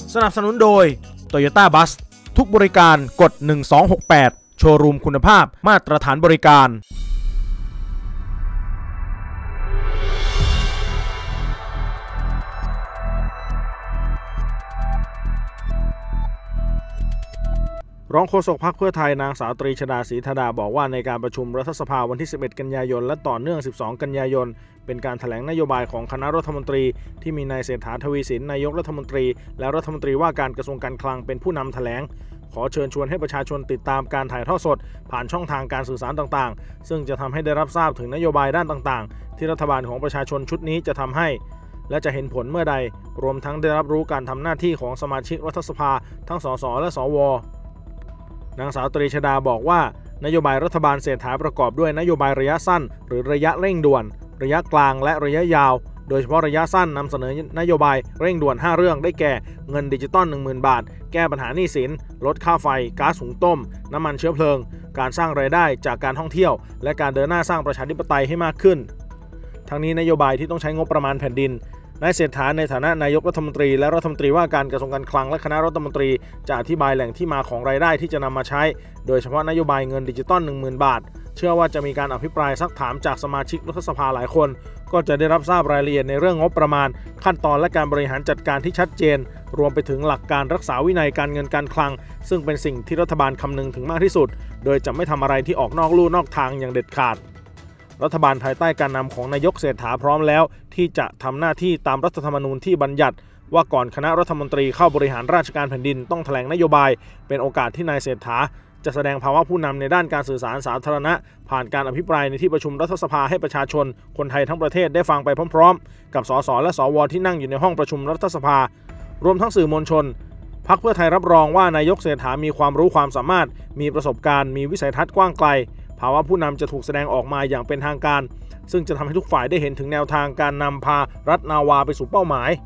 สนับสนุนโดย Toyota Bus ทุกบริการกด1268โชว์รูมคุณภาพมาตรฐานบริการรองโฆษกพรรคเพื่อไทยนางสาวตรีชฎา ศรีธดาบอกว่าในการประชุมรัฐสภาวันที่11กันยายนและต่อเนื่อง12กันยายนเป็นการแถลงนโยบายของคณะรัฐมนตรีที่มีนายเศรษฐา ทวีสินนายกรัฐมนตรีและรัฐมนตรีว่าการกระทรวงการคลังเป็นผู้นำแถลงขอเชิญชวนให้ประชาชนติดตามการถ่ายทอดสดผ่านช่องทางการสื่อสารต่างๆซึ่งจะทำให้ได้รับทราบถึงนโยบายด้านต่างๆที่รัฐบาลของประชาชนชุดนี้จะทำให้และจะเห็นผลเมื่อใดรวมทั้งได้รับรู้การทำหน้าที่ของสมาชิกรัฐสภาทั้งสสและสวนางสาวตรีชฎาบอกว่านโยบายรัฐบาลเศรษฐาประกอบด้วยนโยบายระยะสั้นหรือระยะเร่งด่วนระยะกลางและระยะยาวโดยเฉพาะระยะสั้นนำเสนอนโยบายเร่งด่วน5เรื่องได้แก่เงินดิจิตอล 10,000 บาทแก้ปัญหาหนี้สินลดค่าไฟก๊าซหุงต้มน้ำมันเชื้อเพลิงการสร้างรายได้จากการท่องเที่ยวและการเดินหน้าสร้างประชาธิปไตยให้มากขึ้นทั้งนี้นโยบายที่ต้องใช้งบประมาณแผ่นดินนายเศรษฐาในฐานะนายกรัฐมนตรีและรัฐมนตรีว่าการกระทรวงการคลังและคณะรัฐมนตรีจะอธิบายแหล่งที่มาของรายได้ที่จะนำมาใช้โดยเฉพาะนโยบายเงินดิจิตอล 10,000 บาทเชื่อว่าจะมีการอภิปรายซักถามจากสมาชิกรัฐสภาหลายคนก็จะได้รับทราบรายละเอียดในเรื่องงบประมาณขั้นตอนและการบริหารจัดการที่ชัดเจนรวมไปถึงหลักการรักษาวินัยการเงินการคลังซึ่งเป็นสิ่งที่รัฐบาลคำนึงถึงมากที่สุดโดยจะไม่ทำอะไรที่ออกนอกลู่นอกทางอย่างเด็ดขาดรัฐบาลภายใต้การนำของนายกเศรษฐาพร้อมแล้วที่จะทำหน้าที่ตามรัฐธรรมนูญที่บัญญัติว่าก่อนคณะรัฐมนตรีเข้าบริหารราชการแผ่นดินต้องแถลงนโยบายเป็นโอกาสที่นายเศรษฐาจะแสดงภาวะผู้นำในด้านการสื่อสารสาธารณะผ่านการอภิปรายในที่ประชุมรัฐสภาให้ประชาชนคนไทยทั้งประเทศได้ฟังไปพร้อมๆกับสสและสวที่นั่งอยู่ในห้องประชุมรัฐสภารวมทั้งสื่อมวลชนพรรคเพื่อไทยรับรองว่านายกเศรษฐามีความรู้ความสามารถมีประสบการณ์มีวิสัยทัศน์กว้างไกลภาวะผู้นำจะถูกแสดงออกมาอย่างเป็นทางการซึ่งจะทำให้ทุกฝ่ายได้เห็นถึงแนวทางการนำพารัฐนาวาไปสู่เป้าหมาย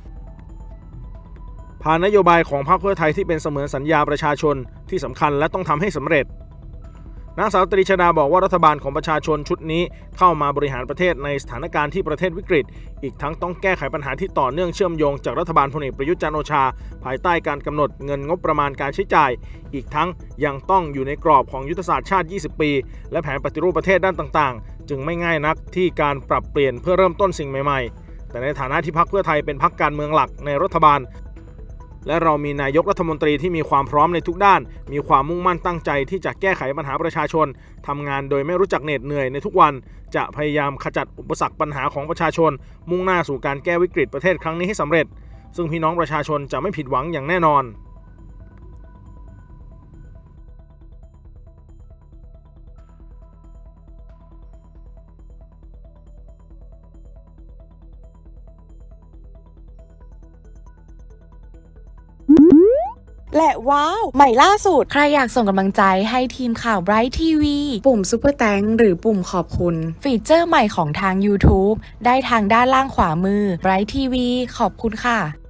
ผ่านนโยบายของพรรคเพื่อไทยที่เป็นเสมือนสัญญาประชาชนที่สำคัญและต้องทำให้สำเร็จนางสาวตรีชฎาบอกว่ารัฐบาลของประชาชนชุดนี้เข้ามาบริหารประเทศในสถานการณ์ที่ประเทศวิกฤตอีกทั้งต้องแก้ไขปัญหาที่ต่อเนื่องเชื่อมโยงจากรัฐบาลพลเอกประยุทธ์จันทร์โอชาภายใต้การกำหนดเงินงบประมาณการใช้จ่ายอีกทั้งยังต้องอยู่ในกรอบของยุทธศาสตร์ชาติ20ปีและแผนปฏิรูปประเทศด้านต่างๆจึงไม่ง่ายนักที่การปรับเปลี่ยนเพื่อเริ่มต้นสิ่งใหม่ๆแต่ในฐานะที่พรรคเพื่อไทยเป็นพรรคการเมืองหลักในรัฐบาลและเรามีนายกรัฐมนตรีที่มีความพร้อมในทุกด้านมีความมุ่งมั่นตั้งใจที่จะแก้ไขปัญหาประชาชนทำงานโดยไม่รู้จักเหน็ดเหนื่อยในทุกวันจะพยายามขจัดอุปสรรคปัญหาของประชาชนมุ่งหน้าสู่การแก้วิกฤตประเทศครั้งนี้ให้สำเร็จซึ่งพี่น้องประชาชนจะไม่ผิดหวังอย่างแน่นอนและว้าวใหม่ล่าสุดใครอยากส่งกำลังใจให้ทีมข่าว Bright TV ปุ่ม Super Thanks หรือปุ่มขอบคุณฟีเจอร์ใหม่ของทาง YouTube ได้ทางด้านล่างขวามือ Bright TV ขอบคุณค่ะ